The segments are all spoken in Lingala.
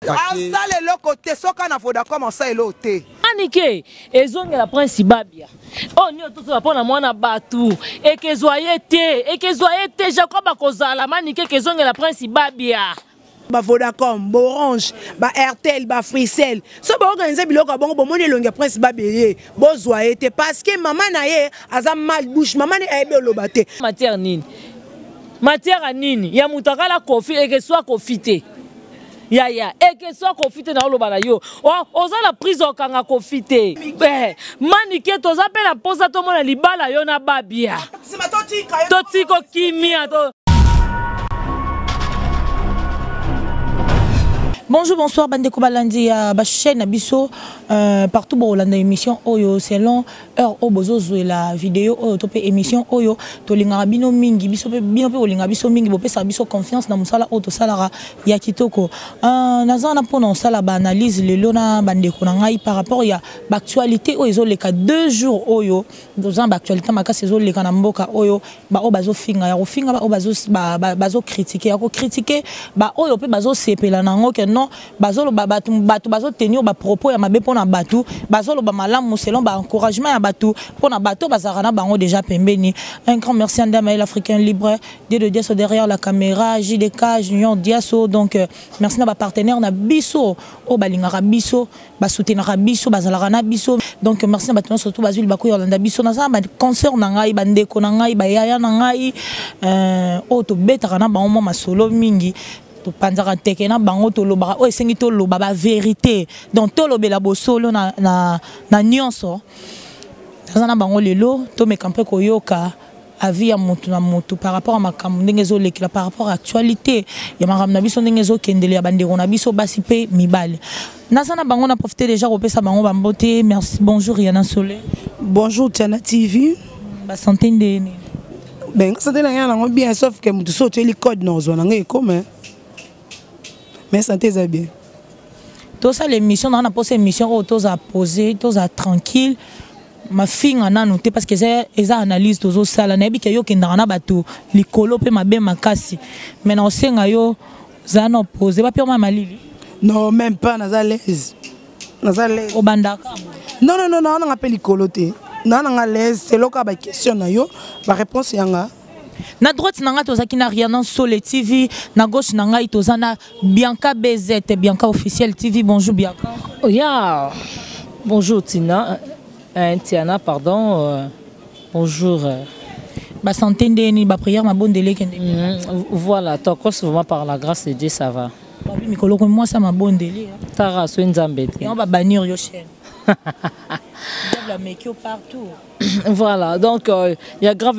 asala eloko te soka na Vodacom asala eloko te anike ezonge la prince babia oh nyo to so pona mwana batu ekezwaye te Jacob akozala manike kezonge la prince babia ba Vodacom, ba Orange, ba Airtel, ba Fricel. So ba organiser biloko bongo bomoni longe prince babeye. Bozwa été parce que maman na ye aza mal bouche, maman na ebe lobate. Matière nini? Matière nini? Ya mutakala kofi eke soit kofite. Ya eke soit kofite na lobala yo. Oh, oza la prise okanga kofite. Manike toza pe la posa to mona libala yo na babia. Totiko kimia to. Bonjour, bonsoir, Bandeko Balandi, chaîne Abisso, partout pour Hollande émission Oyo, selon heure au bozo et la vidéo Oyo, topé émission Oyo, tolinga bino mingi, biso bino pe olinga biso mingi, bopé sa biso confiance dans musala auto salara yakitoko. Nazana pour non sala ba analyse le lona Bandeko nangai par rapport ya actualité Oyo les cas 2 jours Oyo, deux ans d'actualité maka saison les kana mboka Oyo, ba o bazo finga ya finga ba o bazo critiquer, ya ko critiquer ba Oyo pe bazo sepela nango ke non bazolo batu bazo tenir ba propos ya mabe pona batu bazolo ba malamu selon ba encouragement ya batu pona bato bazarana bango déjà pembeni. Un grand merci à Ndamael Africain Libre de Diasso derrière la caméra JDK Junior Diasso donc merci na ba partenaire na biso o balingara biso ba soutenir biso bazalaka na biso donc merci na bato surtout bazuli ba ko yolanda biso na za ba concert na ngai ba ndeko na ngai ba yaya na ngai o to betaka na bango masolo mingi panzaka teke na bango to loba o esengi to loba ba vérité donc to lobela bosolo na nyonso na bango lelo to mekampe koyoka avis ya mutu na mutu par rapport à makambo ndenge zo lekila par rapport à actualité ya makambo na biso ndenge zo kendele ya bandeko na biso basi pe mibale nazana bango na profiter déjà kopesa bango bambote merci bonjour Yana Solé Bonjour Tiana TV ba santé ndeni ben santé na ngana bien sauf que mutu so teli code no zo na ngai comme mais santé ça bien. Tout ça l'émission on a posé émission où tous à poser, tous à tranquille. Ma fille en a noté parce que c'est analyse tous au sala na bi ke yo kenda na bato likolo pe mabe makasi. Mais on sait ngayo za na poser pas pire malili. Non même pas na l'aise. Na l'aise. Au bandaka. Non on appelle likolo te. Na l'aise c'est loka ba question na yo ba réponse yanga. Na droite nanga tozaki na rien Solé TV, na gauche nanga itozana Bianca BZ, Bianca officiel TV. Bonjour Bianca. Oh yeah. Bonjour Tina, Tiana pardon. Bonjour. Ba santé ndeni ba prière ma bonne délai kende. Voilà, toi vraiment par la grâce de Dieu ça va. Babi mikolo ko moi ça ma bonne délai. Tara so nzambe. Et on va bannir yo chaîne. La make partout. Voilà, donc il y a grave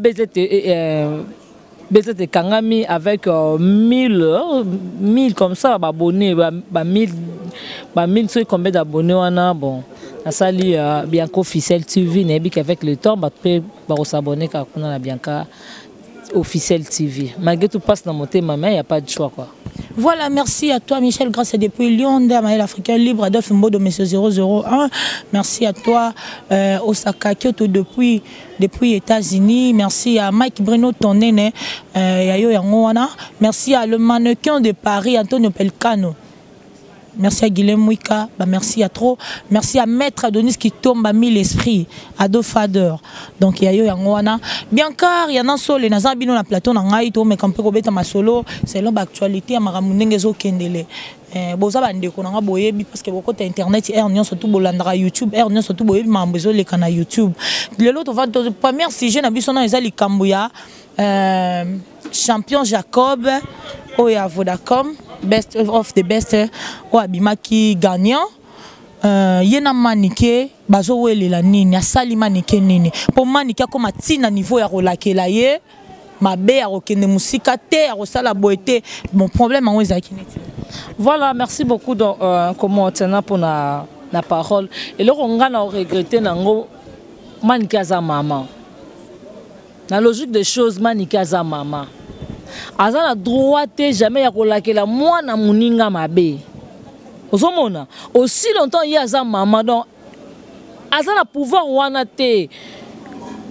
BZT Kangami avec 1000 comme ça abonnés, 1000 sur combien d'abonnés on a bon. Ça lit Bianca officiel TV n'habite avec le temps bah peut s'abonner car on a Bianca officiel TV. Malgré tout passe dans mon thème mais il y a pas de choix quoi. Voilà, merci à toi Michel, grâce à depuis Lyon, Ndamael Africain Libre, Adolphe Mbodo, Monsieur 001. Merci à toi Osaka Kyoto depuis États-Unis. Merci à Mike Bruno Tonene, Yayo Yangoana. Merci à le mannequin de Paris, Antonio Pelcano. Merci à Guilhem Mouika, bah merci à trop. Merci à Maître Adonis qui tombe à 1000 esprits, Ado Fader. Donc Yayo Yangoana. Bien car il y a un sol, na zabino na plateau na ngai to me kampe ko beta masolo, c'est l'homme actualité à maramundenge zo kendele. Boza bande ko nga boyebi parce que beaucoup internet er nyon surtout bolandra YouTube, er nyon surtout boyebi mambezo le kana YouTube. Le lot va de premier sujet na biso na ezali kambuya champion Jacob Oya Vodacom best of the best o abimaki gagnant yena manike bazo welela nini asali manike nini po manike ko matina niveau ya rolakela ye mabe ya kokende musika te ya kosala boete mon problème en ezaki neti. Voilà, merci beaucoup donc comment tena pour la parole et le on a regretté nango manike za maman. La logique des choses manike za maman. Azana droite jamais ya kolakela mwana muninga mabe. Ozomona aussi longtemps il y a za maman donc azana pouvoir wana te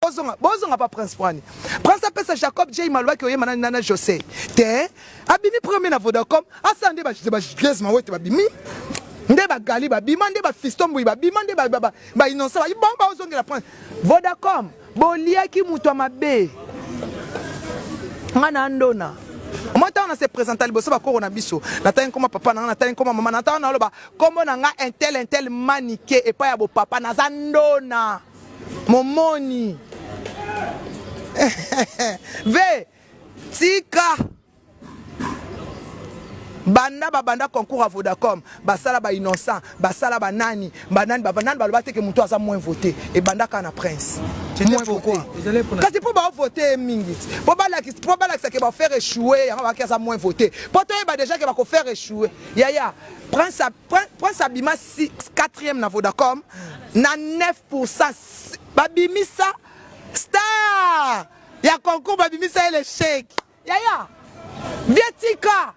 bozonga pas prince Pwani. Prince appelle Jacob J Malwa qui oyema nana José. Te abimi premier na Vodacom, asande ba glace ma wote babimi. Nde ba gali ba bima nde ba fiston boy ba bima nde ba innocent ba bomba ozonga la prince. Vodacom, boliaki muto mabe. Ngana ndona. Moi on a se présenté liboso ba corona biso. Natani comme papa na natani comme maman natani na loba comme na nga intel maniqué et pas ya bo papa na zandona. Momoni. Ve tika banda babanda concours à Vodacom basala ba innocent basala banani banani balobate que muto aza moins voté et banda kana prince moins pourquoi kasi pour ba voter mingi pour ba la que ba faire échouer ya ba kaza moins voté pour toi ba déjà que ba ko faire échouer ya prince abima 4e na Vodacom na 9% babimisa star ya concours babimisa le chèque ya vietika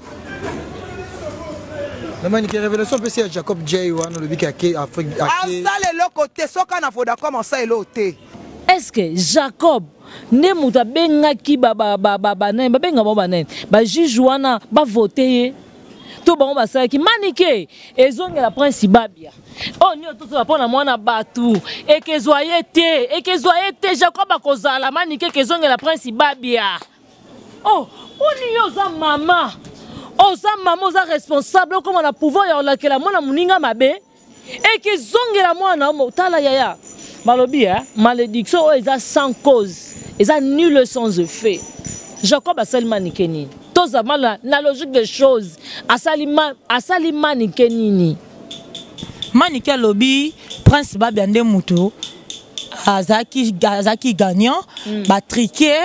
Namani qui révélation peut à Jacob J ou le bic à Afrique à ça le côté soka na Vodacom on ça eloté. Est-ce que Jacob ne muta benga ki baba benga baba nen ba juge wana ba voter to ba ba sa ki manike ezonga la prince babia oh nyo to so pona mwana batu et que zoyete Jacob akozala manike ke zonga la prince babia oh oni yo za mama oza maman oza responsable comme on a pouvoir ya olakela mwana muninga mabe et que zongela mwana tala yaya malobi malédiction eza sans cause eza nul sans effet Jacob asalima nikeni toza mala na logique des choses asalima nikeni manike lobi prince babia nde muto azaki gagnant ba triquer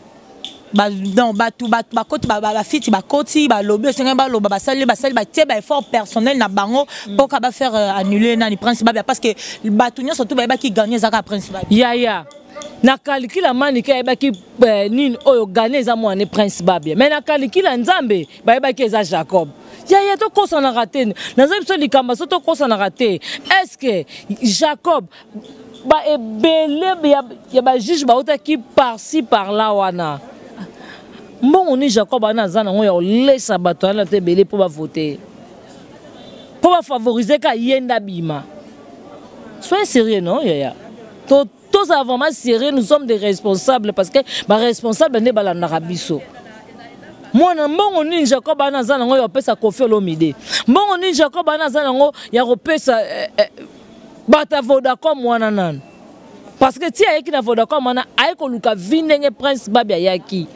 non fiti bakoti balobi senga baloba basali batie ba effort personnel na bango pour ka ba faire annuler na ni prince babia parce que batunya surtout ba ki gagner zaka prince babia ya na calcula manike ba ki nini oyo gagner za mwana prince babia mais na calcula nzambe ba ki za Jacob ya to kosa na raté na nzambe so likamba so to kosa na raté est-ce que Jacob ba ebele ya ba juge ba otaki par-ci par-là wana bon on est Jacob anazana on ya laissa bato na te belé pour voter pour favoriser ka yenda bima soyez sérieux non ya tous avant ma sérieux nous sommes des responsables parce que ba responsable ne bala na rabiso moi na bon on est Jacob anazana on ya pesa kofi lomide bon on est Jacob anazana on ya repesa bata Vodacom wana nan parce que ti ayeki na Vodacom wana ayeko luka vinenge prince babia yaki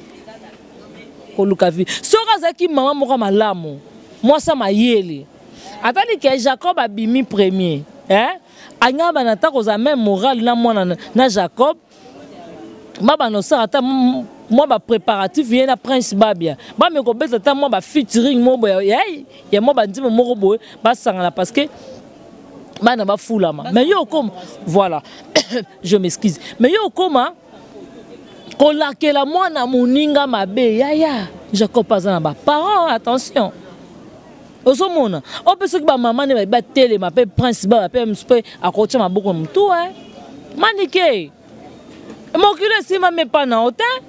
Lukavi. Sora zaki maman moko malamu. Moi ça ma yeli. Atali que Jacob a bimi premier. Anya banata ko za même moral na mwana na Jacob. Baba no sa ata moi ba préparatif vient na prince babia. Ba me ko beta ta moi ba featuring mo boy. Ya moi ba ndimo moko boy ba sangala parce que bana ba fulama. Mais yo comme voilà. Je m'excuse. Mais yo comme kolakela mwana muninga mabe yaya Jacob azana ba parents attention osomona opeso ki ba maman ne ba tele ma pe prince ba pe mspe akocha maboko mtu manike mokile sima me pa na hôtel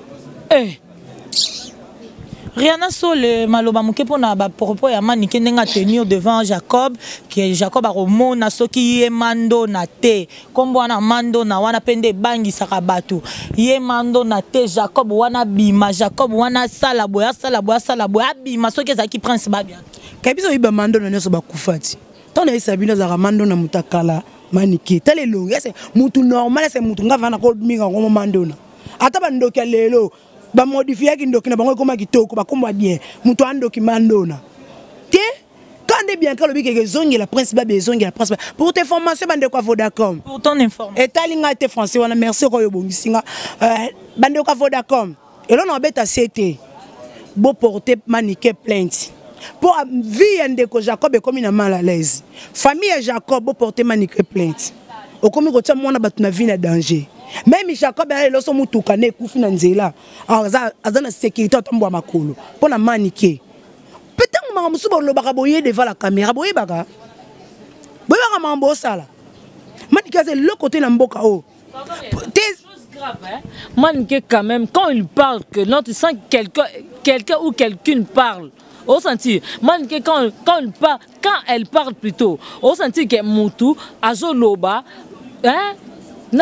Rihanna Sole maloba muke pona ba propos ya manike ndenga tenir devant Jacob que Jacob a romona soki ye mando na te kombo wana mando na wana pende bangi sakabatu ye mando na te Jacob wana bima Jacob wana sala boya bima soki zaki prince babia kabiso iba mando na nyoso bakufati tona isabina za mando na mutakala manike tale lo yese mutu normal c'est mutu ngava na ko minga ngo mando na ata bandoka lelo ba modifier ki ndoki na bango koma kitoko ba komba bien muto andoki mandona te quand bien quand le bic que zongi la prince ba bezongi la prince pour tes formations bande ko Vodacom pour ton information et talinga te français wana merci ko yo bongisinga bande ko Vodacom et là on beta CT beau porter maniquer plainte pour vie ndeko Jacob est comme une mal à l'aise famille Jacob beau porter maniquer plainte au comme ko tia mona batu na vie na danger. Même Jacob a loso mutuka ne kufi na nzela azana sécurité otombo makolo pona maniquer peut-être mama musuba lo baka boye devant la caméra boye baka mambo sala maniquer c'est le côté na mboka o Maniqué quand même, quand il parle, que non, tu sens que quelqu'un ou quelqu'une parle. Au senti, Maniqué quand elle parle plutôt, au senti que Moutou, Azoloba, hein, non,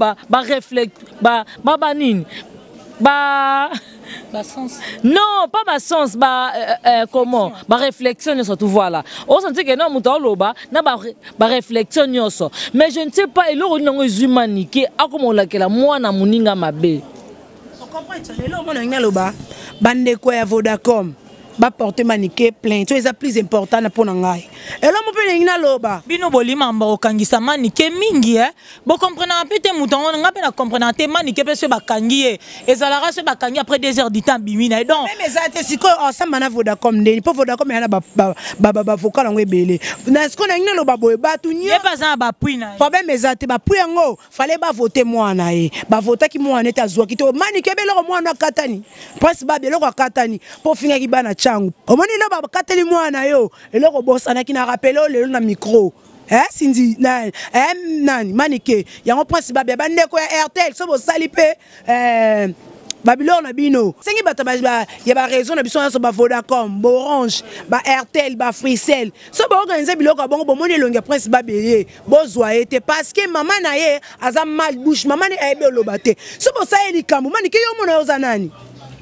non, pas ma sens, comment, réflexion surtout voilà. On sentit que non, mouton loba, n'a pas réflexion mais je ne sais pas, il y a une humanique, à comment on l'a que la moi na muninga mabe. On comprend ça, les loba na loba, bande quoi ya Vodacom. Ba porter maniqué plainte c'est ça plus important pour ngai et là mon pe ngina loba bino bolima mba okangisa maniqué mingi bo comprendre un peu te mouton nga pe na comprendre te maniqué pe se bakangi ezalaka se bakangi après 2 heures du temps bimina donc même ezate siko ensemble na Vodacom ndeni po Vodacom yana ba vocal ngo ebele na siko na ngina loba boye batu nyo pas ça ba pui na problème ezate ba pui ngo fallait ba voter mwana ba voter ki mwana eta zwa kito maniqué be lo mwana katani prince ba be lo katani po finga ki bana omoni lo ba kateli mwana yo eloko bosana ki na rappelo lelo na micro sindi nani maniqué yango prince ba ba ndeko ya RTL so bo sali pe Babylone na bino sengi bata ya ba raison na biso so ba Vodacom ba Orange ba RTL ba Fricel so ba organiser biloko bongo bo moni longa prince ba beye bo zwa ete parce que maman na ye aza mal bouche maman ni ebe lobate so bo sa eli kambu maniqué yo mona yo zanani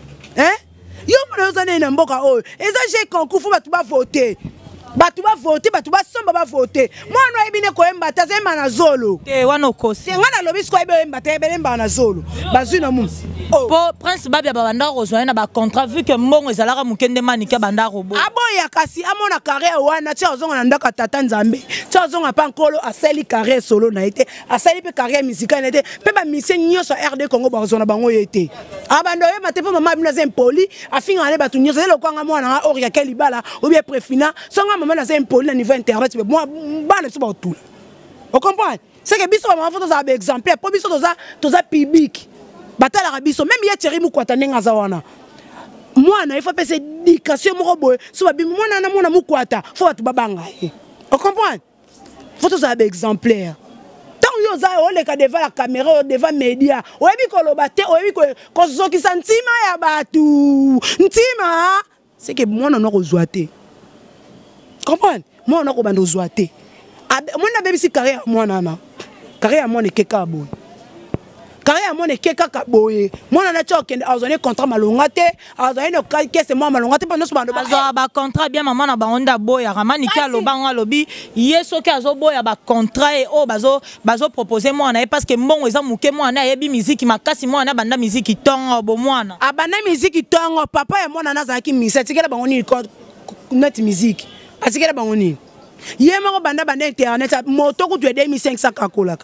yo mona ozana na mboka oyo eza j'ai concours fo batu ba voter batu ba somba ba voter mwana ebine ko emba tazema na zolo wana okosi ngana lobi sko ebe emba te ebe emba na zolo bazuna mu po prince babia banda rejoindre na ba contrat vu que mbongo ezalaka mukende maniqué banda robo aboya kasi amona carrière wana tia ozonga na ndaka tata nzambe tia ozonga pa nkolo asali carrière solo na ete asali pe carrière musicale na ete pe ba mission nyoso RD Congo ba zona bango yete abando ye mate po mama bina zempoli afinga ale batu nyoso le kwanga mwana nga oria kelibala ou bien prefina songa mama na zempoli na niveau internet be moi bana so ba tout on comprend c'est que biso mama faut ça exemplaire po biso toza public batala biso même ya Thierry Mukwata nenga za wana mwana il faut passer éducation moko boye so ba bimi mwana na mwana Mukwata faut batu babanga on comprend faut ça exemplaire tant yo za ole ka devant la caméra devant média oyebi ko lobate oyebi ko zokisa ntima ya batu ntima c'est que mwana na ko zoate comprendre mwana na ko bando zoate mwana bebi si carrière mwana na carrière mwana keka boye carrière mwana keka kaboye mwana na chokende azone contrat malongate azone no kese mwana malongate pa noso bando ba contrat bien maman na ba onda boya ramani ka lobango lobi yeso ke azo boya ba contrat et o bazo proposer mwana parce que mbongo eza muke mwana yebi musique makasi mwana banda musique tongo bo mwana abanda musique tongo papa ya mwana naza ki misa tikela bango ni net musique atikela bango ni yema banda internet moto ku 2500 kakolaka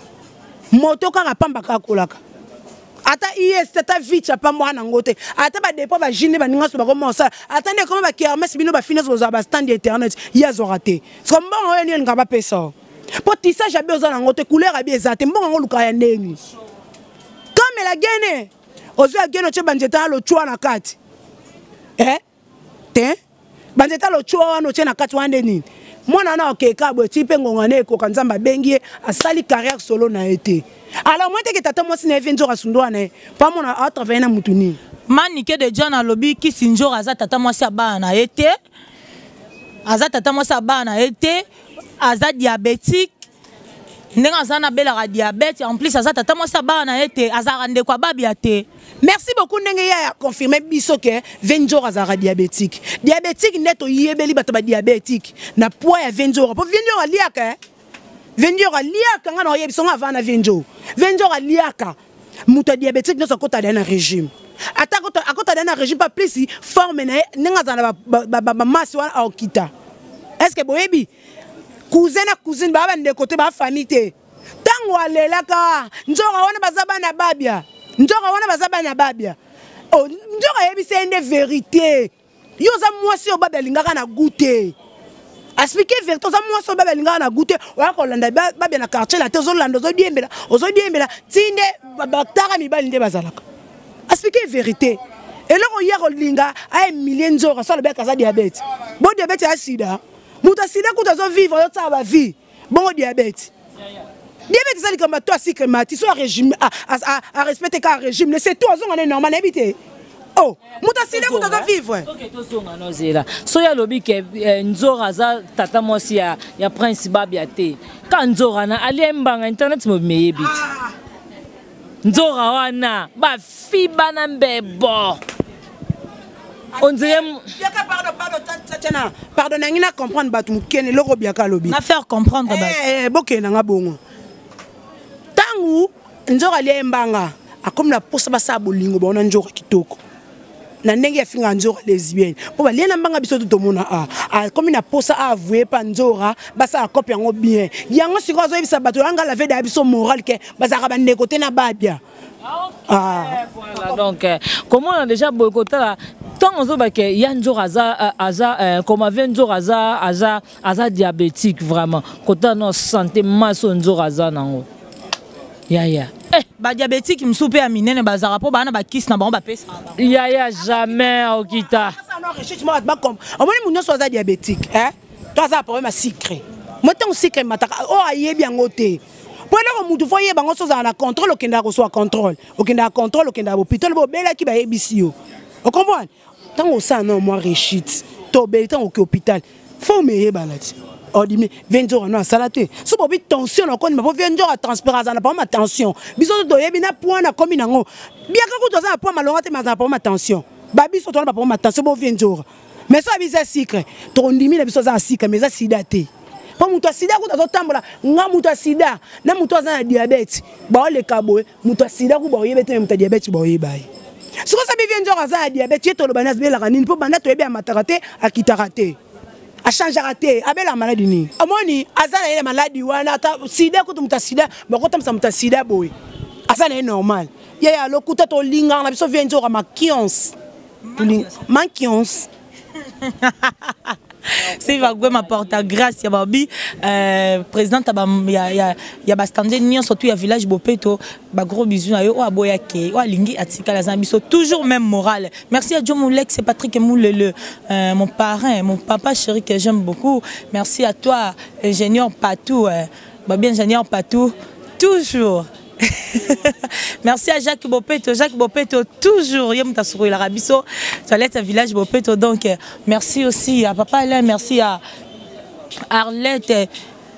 moto kanga pamba kakolaka ata IS tata vicha pa mwana ngote ata ba depo ba jine ba ninga so ba komensa ata ne comment ba kermes bino ba finesse zo ba stand internet yazo raté so mbongo yo ni ngaba pesa po tissage ya bezo na ngote couleur abi ezate mbongo ngoluka ya ndeni comme la gene ozo ageno che banjeta lo chwa na kati te banjeta lo chwa no che na kati wande nini mwana na okeka bo tipe ngongane ko kanzamba bengie asali carrière solo na été alors moi te que tata moi sine venjo rasundwa na pa mona a travailler na mutuni maniqué de John alobi ki sinjo aza tata moi sa ba na été aza tata moi sa ba na été aza diabétique ndenga aza na bela diabète en plus aza tata moi sa ba na été aza rande kwa babia te. Merci beaucoup ndenge ya confirmer biso ke venjo azara diabétique neto yebeli bato ba diabétique na poids ya venjo po venjo aliaka venjo aliaka ngana yebiso nga na venjo aliaka muta diabétique no sokota na régime akota na régime pas plus forme na nenga zana ba masse wa okita est-ce que boyebi cousine ba bande côté ba famille te tango alelaka njoka wana bazaba na babia njoka wana bazaba na babia oh njoka yebi c'est une vérité yo za mwasi o babia lingaka na goûter expliquer vérité za mwasi o babia lingaka na goûter wa ko landa babia na quartier la te zo landa zo diembela tinde baktara mibali nde bazalaka expliquer vérité et là on y a linga ay million njoka so le beka za diabète bon diabète ya sida muta sida kuta zo vivre yo tsaba vie bon diabète ça les combattants à sucre mati soit régime à respecter car régime c'est tout on est normal habité oh muta sida ko ta vivre OK to songa no zela so ya lobi ke nzora za tata mosi ya prince babia te ka nzora na ali mbanga internet mo meyebi nzora wana ba fi bana mbebo on dirait pardon ngina comprendre batu mukene loko biaka lobi na faire comprendre bokena nga bongo tangu nzora ali mbanga akomi na posa basa bolingo bona nzora kitoko na ndenge ya finga nzora lesbienne po ba liena mbanga biso tout mona akomi na posa avouer pa nzora basa akopi yango bien yango siko zo bisa bato anga la veille da biso moral ke bazaka bande côté na babia voilà donc comment on a déjà boycotté là tant on zoba que yanzo aza comme avait nzo aza diabétique vraiment côté no santé maso nzo aza nango ya ba diabétique msupe ya minene bazara po bana ba kiss na bango ba pesa ya jamais okita ça non recherche moi ba comme on moni munyo so aza diabétique toi ça problème à sucre moto sucre mataka o ayebi yango te Pendant que vous voyez, vous avez un contrôle, vous avez un contrôle, vous avez un contrôle, vous avez un hôpital, vous avez un hôpital. Vous comprenez? Tant que ça, non, moi, réchite, vous avez un hôpital. Il faut me dire, on dit, 20 jours, non, ça l'a été. Si vous avez tension, on connaît, vous avez 20 jours à transpirer, ça n'a pas de tension. Bisous, vous avez un point à commun. Bien que vous avez un point malheureux, mais ça n'a pas de tension. Babi, ça n'a pas de tension, vous avez 20 jours. Mais ça, c'est un secret. Tu as dit, c'est un secret, mais ça, c'est daté. Pas muta sida ko tazotambola nga muta sida na muta za diabète ba le kabo muta sida ko ba yebete muta diabète ba yebai siko sabi vient nzora za diabète yeto lo banas be la kanini po banda to yebi amatarate akitarate a changer raté abela maladie ni amoni azana ile maladie wana ta sida ko muta sida ba ko tamsa muta sida boy azana est normal ya lokuta to linga na biso vient nzora makions si va ma porte à grâce ya babi président ya bastandé nion surtout ya village Bopeto ba gros bisous na yo o aboya ke o lingi atika la zambiso toujours même moral. Merci à Joe Moulek, c'est Patrick Moulele, mon parrain, mon papa chéri que j'aime beaucoup. Merci à toi ingénieur Patou, babi ingénieur Patou toujours. Merci à Jacques Bopeto, toujours yem tasuru la rabiso toilette à village Bopeto, donc merci aussi à papa Alain, merci à Arlette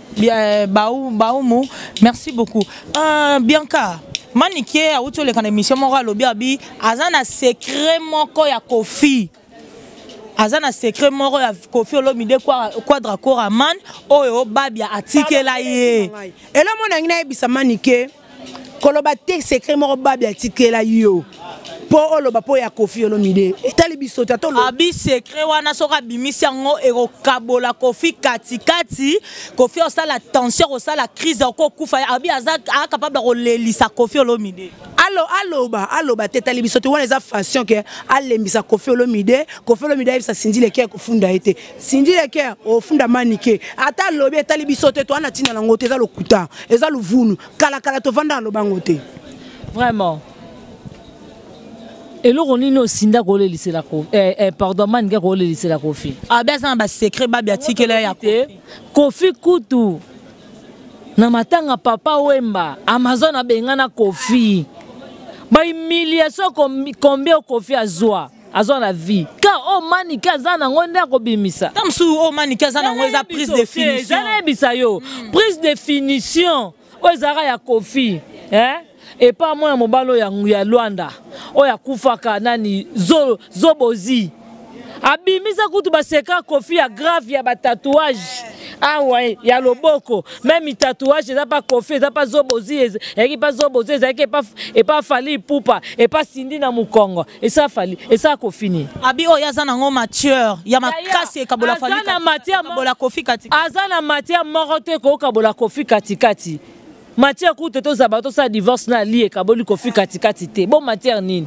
Baoumou, merci beaucoup. Bianca Maniké a outo le kan émission morale lobi abi azana secret moko ya Kofi. Azana secret moko ya Kofi olomide quadra koraman oyo babia atikela ye. Et là mon ngina ebisa Maniké koloba te secret moko babi atikela yo po oloba po ya Kofi olomide etali biso ta to abi secret wana soka bimisi yango ekokabola Kofi katikati Kofi osala tension osala crise oko kufa abi aza capable de relelisa Kofi olomide aloba te tali biso te wana eza façon que alembisa Kofi olomide ça sindi le cœur kofunda ete sindi le cœur ofunda Maniké ata lobi etali biso te to ana tina nango te eza lokuta eza luvunu kala to vanda lobango te vraiment. Et là on est aussi d'accord le lycée la Kofi pardon Maniké ko le lycée la Kofi abeza ba secret babi atikela ya Kofi kutu na matanga papa Wemba Amazon abengana Kofi ba humiliation combien Kofi azwa la vie car oh Maniké azana ngonda ko bimisa tamsu oh Maniké azana ngoza prise de finition zana bisa yo prise de finition ozara ya Kofi et pas moi mobalo ya Luanda oya kufaka nani zobozi abimisa kutu baseka Kofi ya grave ya ba tatouage ouais ya loboko même tatouage ça pas Kofi ça pas zobozi et pas zobozi et pas fali pupa et pas sindi na mukongo et ça fali et ça Kofi ni abi oya zana ngo mature ya makasi kabola fali kabola Kofi katikati azana matière morote ko kabola Kofi katikati matière coûte to zabato sa divorce na lié kaboli Kofi katikati te bon matière nini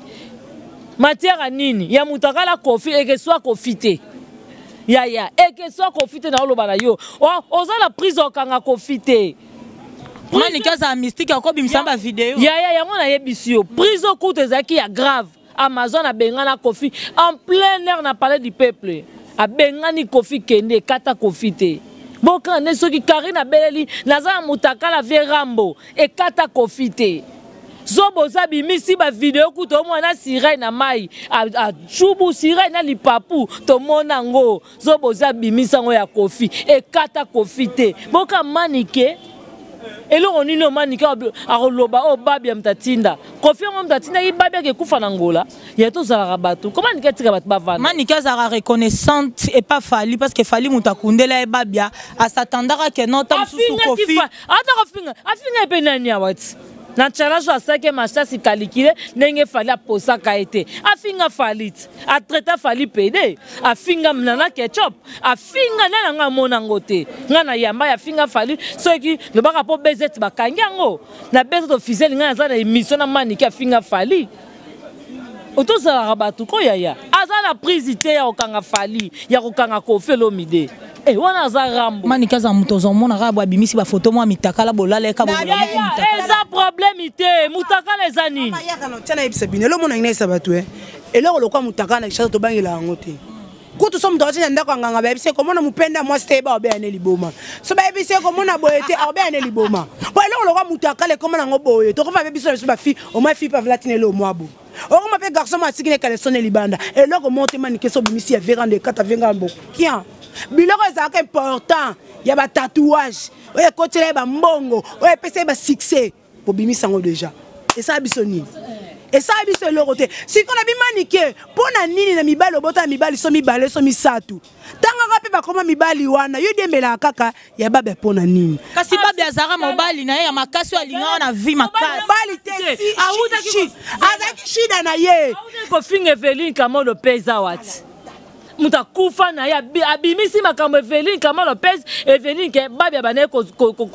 ya mutakala Kofi et que soit Kofi te ya et que soit Kofi te na loba na yo oza la prison kanga Kofi te Maniké za mystique encore bimsamba vidéo ya ngona yebisi yo prison coûte zaki ya grave Amazon a bengana Kofi en plein air na palais du peuple a bengani Kofi kende kata Kofi te boka ne soki Karina beleli naza mutaka la vie rambo e kata kofite zoboza bimisi ba video ku to mwana sirene na mai a chubu sirene na lipapu to mona ngo zoboza bimisa ngo ya kofi e kata kofite boka manike elo onino manike aroloba o babia mtatinda kofi ngo mtatinda i babia ke kufa na ngola ya to zala bato comment nika tika bato bavana manike zara reconnaissante et pas fali parce que fali mutakundela e babia asatandaka ke nota mususu kofi ata kofinga afinga pe nani awati na challenge à 5e master si calculé n'enge fallait posa kaité afinga falit a traiter fali PD afinga mnana ketchup afinga nanga mona ngote ngana yamba ya finga fali ceux qui le baka po bezet bakanyango na bezet officiel ngana za na émission na maniki afinga fali auto za rabatu ko yaya azana prise te ya okanga fali ya okanga kofelo mide eh wana za rambo maniki za mutozo mona rabwa bimisi ba photo mo mitakala bolala ka bola mitaka eza problème te mutakala eza nini mayaka no tena ibisa binelo mona ngina isa batu eloko lokwa mutakala na kisha to bangela ngo te kutu so mtu atina ndako nganga ba ibise komona mupenda mwa steba obe ane liboma so ba ibise komona boyete obe ane liboma bo eloko lokwa mutakala komona ngo boye to ko fa biso ba fi o ma fi pa vlatine lo mwabo oko ma pe garçon ma tikine kale sonne libanda eloko monte manike so bimisi ya verande kata venga mbo kian biloko ezalaka important ya ba tatouage oye kotela ba mbongo oye pesa ba succès pour bimisa ngo déjà et ça bisoni et ça biso eloko te siko na bimanike pona nini na mibali obota mibali so mibale so misatu tanga ka pe ba koma mibali wana yo dembela kaka ya baba pona nini kasi baba azara mobali na ye ya makasi alinga na vie makasi bali te si awuta azaki shida na ye ko finga Eveline kama lo pesa wati muta kufa na ya abimisi makambo Eveline kama Lopez Eveline ke babia bane ko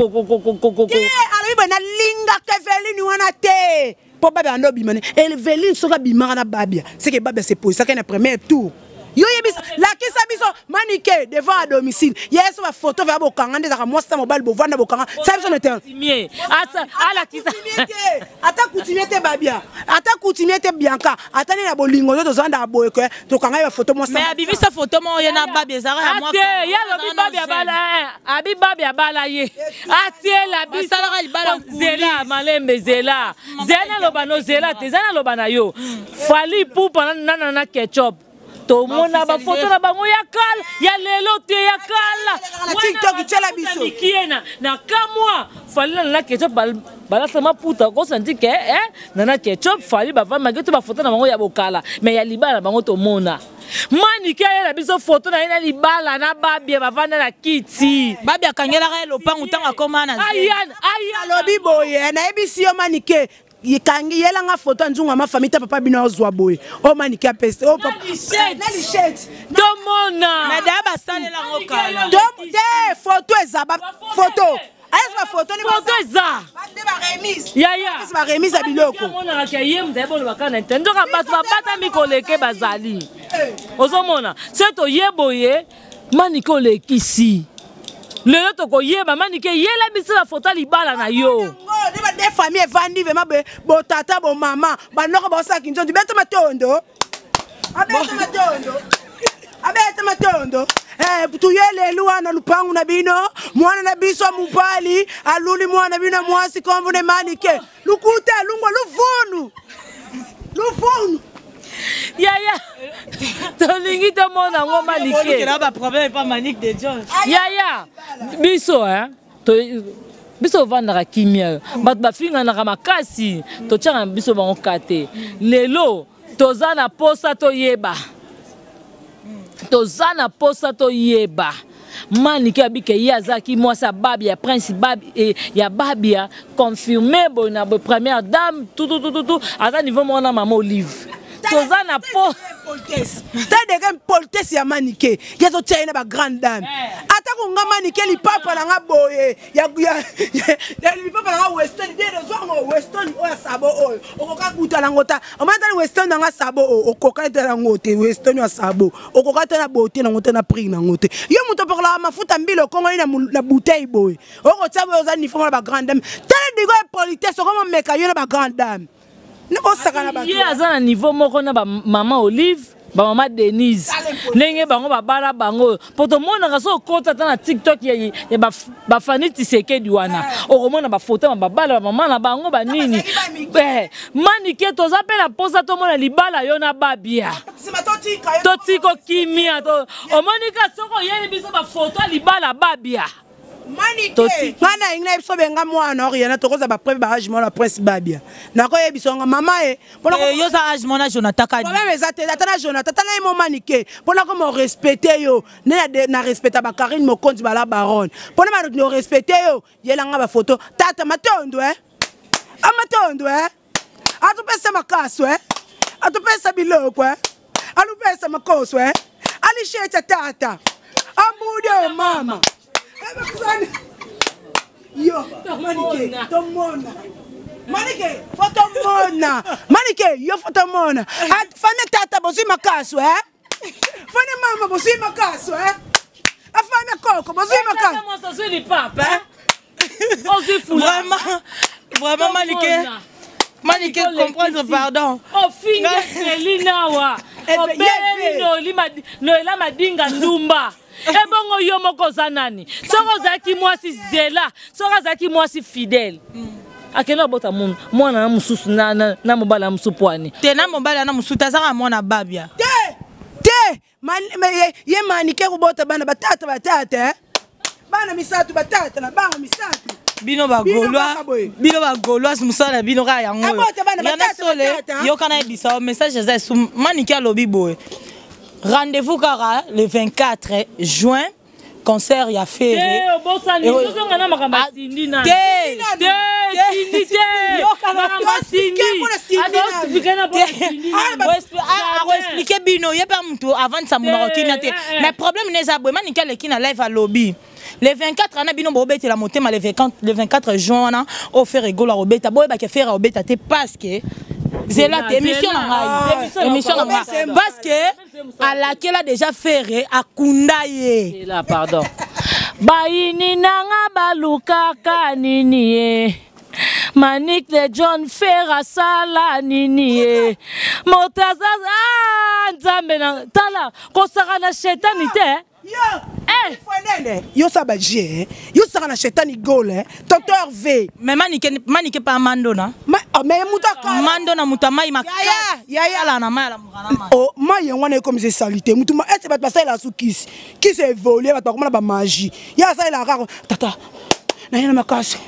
alors bana linga ke Eveline wana te po babia ndo bimane Eveline soka bimara na babia c'est que babia c'est pour ça qu'un premier tour yo yebisa la kisa biso manike devant à domicile yeso ba photo va bokanga ndeza ka mwasa mobile bovanda bokanga ça biso ne te asa ala kisa ata coutumier babia ata coutumier bianca ata na bolingo to zanda boye ko to kanga ba photo mwasa mais abimisa photo mo ye na babia zara ya mwaka ate ya lo babia bala abi babia bala ye ate la bisala libala zela malembe zela zena lo bano zela te zena lo bana yo fali pupa na ketchup to mona ba photo na bango ya kala ya lelo te ya kala TikTok tela biso kiena na kamwa fali na ketchup bala sama puta ko santi ke na ketchup fali ba va mageto ba photo na bango ya bokala mais ya libala bango to mona manike ya biso photo na ina libala na babia ba vanda na kiti babia kangela ka lopangu tanga koma na ayan lobi boye na ebisi yo manike yikangi yela nga photo nzunga ma famille ta papa bino ozwa boye o manike apeste o papa na lichette domona madaba salela ngokala de photo ezaba photo ayesa photo ni photo eza bande ba remise yaya ba remise ya biloko mona ka yem de bolo bakana ntendo ka bato babata mikoleke bazali ozomona seto yeboye manike olekisi lelo to ko yeba manike yela biso la photo libala na yo des familles vandi vraiment bo tata bo mama banoko ba saki nzondi beta matondo abeta matondo tuyele luana lupangu na bino mwana na biso mupali aluli mwana bino mwasi kombo ne manike lukuta lungwa luvunu yaya tolingi to mona ngo manike na ba problème pas manique de John yaya biso biso vandaka kimia bato bafinga na makasi to tchanga biso bango kate lelo tozana posa to yeba manike abike yazaki moi sa babia prince babia ya babia confirmé bo na première dame tout à niveau mona maman Olive tozana po politesse ya manike ya to tchena ba grande dame atako nga manike lipapa na nga boye ya lipapa na nga western de zongo western o sabo o okoka kutala ngota omata western na nga sabo o okoka tala ngote western ya sabo okoka tala bote na ngota na prix na ngote yo muto parla mafuta mbilo kongo na bouteille boye oko tsabo oza nifongo na ba grande dame tala digo politesse ko meka yo na ba grande dame ye aza na niveau moko na ba maman Olive ba mama Denise ndenge bango babala bango poto mona kaso kota na TikTok ya ba fani Tshisekedi wana okomona ba photo babala ba mama na bango ba nini manike toza pe na posa to mona libala yo na babia to tiko kimia to omonika soko yeli biso ba photo libala babia Manike ngana ingna biso benga mwana oriana tokoza ba preuve ba age mona prince babia nako yebiso nga mama yo za age mona Jonathan Kadi problème ezate atana Jonathan tana mo manike pona ko mo respecter yo na respecta ba Karine Mokonzi bala baronne pona ma no respecter yo yelanga ba photo tata matondo amatondo atupesa makaso atupesa biloko alupesa makoso alishecha tata amude mama yo manike tomona manike fotomona manike yo fotomona fane tata bosi makaso fane mama bosi makaso afane koko bosi makaso vraiment Manike comprendre pardon finga Selina wa no madinga ndumba ebongo yo moko zanani soko zaki mwasi zela soko zaki mwasi fidèle akena bota mwana na mususu na mobala musupwani te na mobala na mususu tazaka mwana babia te ye manike ko bota bana batata bana misatu batata na bango misatu bino bagolwa musala bino ka yango yana sole yo kana ebisa message za manike alobi boy. Rendez-vous car le 24 juin, concert ya Ferré. Expliquer bino ye pas mutu avant ça mon rokinate. Mais problème n'est pas man nickel qui na live à lobby. Le 24 ana bino bobete la motema le 24 juin na au Ferré gola robeta boy ba ke faire robeta te parce que c'est la émission parce que à laquelle a déjà fait à Kundaye. Là pardon. Baini nanga baluka kanini Manik de John Ferra sala nini Motaza nzambe na tala kosaka na shetani te. Yo sabaje yo saka na shetani gole Dr V mais manike pa mandona mais mutaka mandona mutamai makaya ya la na mala mukana oh mai ngwana comme c'est salité mutuma est ba passer la soukisi qui s'est volé ba komona ba magie ya ça la rare tata na yana makasi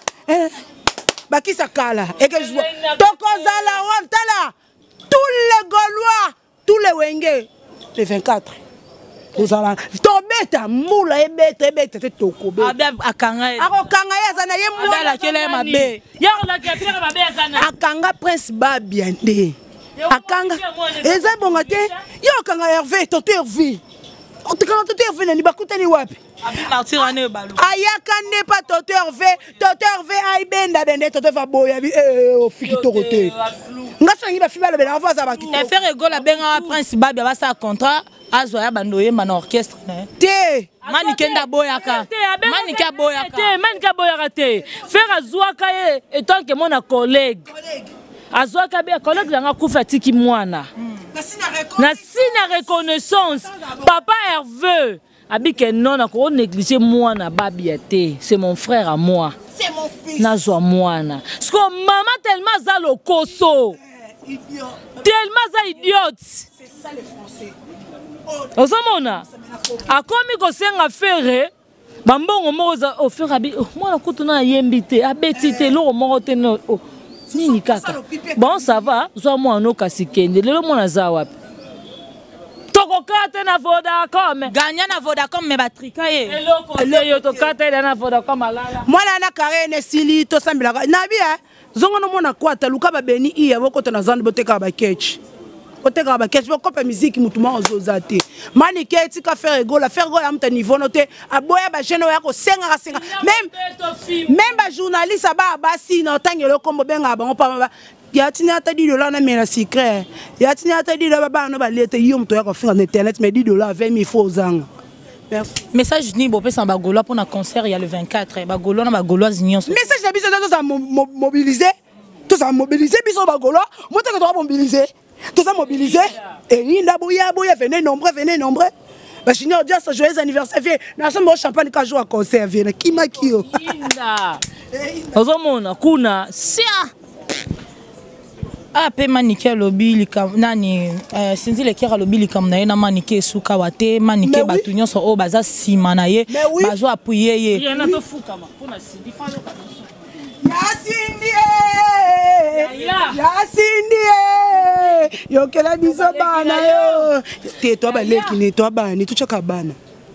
ba qui ça kala et que je vois tokozala on tala tous les Gaulois tous les Wenge le 24 Tozala tobeta mula ebeta te tokobe akanga yazana ye mula la kele mabe ya la kele mabe yazana akanga prince babia nde akanga eza bonga te yo akanga Hervé tonto Hervé otikana tonto Hervé ni bakutani wapi abi martir ane balu ayaka ne pas tonto Hervé ay benda bende tonto va boya bi ofiki torote ngasangi ba fibalo bela ava za bakito e faire gola benga prince babia ba sa contrat azo ya bando ye man orchestre te manike nda boyaka manike boyaka te faire azwaka ye etant que mon collègue azwaka be collègue nga kufa tiki mwana na sina reconnaissance papa Hervé abike non ako négliger mwana babia te c'est mon frère à moi c'est mon fils nazwa mwana parce que maman tellement za lokoso tellement za idiote c'est ça les français. Ozomona akomi kosenga Ferré bambongo moza ofera abi mwana kutuna yembite abeti te loko moko te no nini kaka bon ça va zo mwana okasikende lelo mwana za wapi tokokate na Vodacom ganya na Vodacom me batrika ye eloko yo tokate na Vodacom alala mwana na Karine sili to sambila na bia zongo no mona kwata luka ba beni iya bokota na zande boteka ba ketch oteka ba ketch bokopa musique mutuma ozoza te manike tika faire gola amta niveau noté aboya ba jeune ya ko senga même ba journaliste ba si na tangelo kombo benga ba pa yatini ata $10 na mena secret yatini ata $10 ba no ba lete yom to ya ko finga na internet mais $10 20 000 faut zanga. Merci. Message ni bo pesa ba Gaulois pour na concert il y a le 24 ba Gaulois na ba Gauloise union. Message na biso to ça mobiliser biso ba Gaulois mo to mobiliser Tout ça mobilisé. Et il a bouillé, venez nombreux. Bah, je dis, ça joyeux anniversaire. Nous sommes au champagne quand je joue à concert. Qui m'a qui? Ozomona, kuna, sia. Ah, pe manike lobi likam nani sinzi lekera lobi likam na ye na manike suka wate manike batu nyonso o baza sima na ye bazo appuyer ye. Ye na to fuka ma pona sindi falo ka. Yasindi yokela biso bana yo. Te to ba lekini to bani tuchaka bana.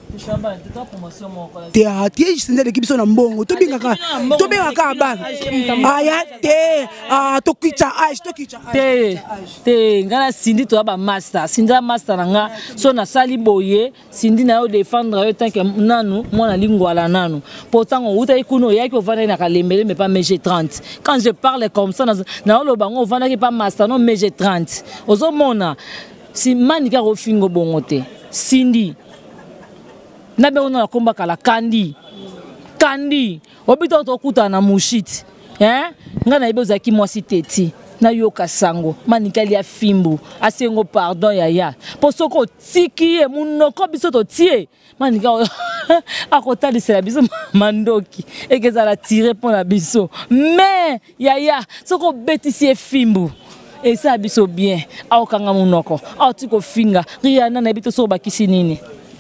Te ati sinze l'équipe son mbongo to bingaka bana aya te to kicha te ngana sindi to ba master sindi master nga so na sali boye sindi na yo défendre yo tant que nanu mona lingwala nanu pourtant on uta ikuno ya ko vana na kalembele mais pas MG30 quand je parle comme ça na lo bango vana ki pas master non MG30 ozo mona si manika rofingo bongote sindi nabe ona komba kala kandi obito to kuta na mushiti ngana ibe ozaki mwasi teti na yoka sango manikali ya fimbu asengo pardon yaya posoko tiki e munoko biso to tie manika akota lisela biso mandoki ekezala tirer pour la biso mais yaya soko betisi e fimbu et ça biso bien aokanga munoko aotiko finga riana na bito so bakisi nini.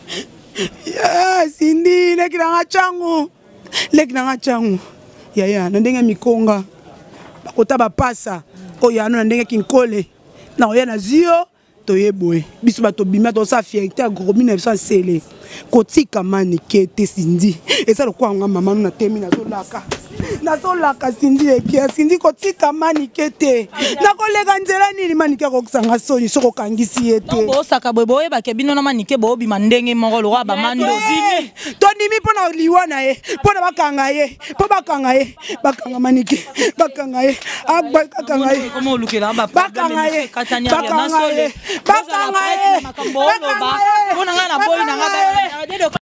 Sindi lekina changu yaya na ndenge mikonga bakota bapasa oyo ano na ndenge kinkole na oya na zio toyeboye biso bato bima to sa fierté gros 1900 kotika manike te Sindi eza lokwa nga mama na temi na solaka Sindi ekia Sindi kotika manike te na kolega nzela nini manike kokisanga soni soko kangisi ete bo saka boye ba ke bino na manike bo bi mandenge moko lo ba mando dimi to dimi pona liwa na ye pona bakanga ye bakanga manike bakanga ye komo lukela ba bakanga ye pona nga na boy na nga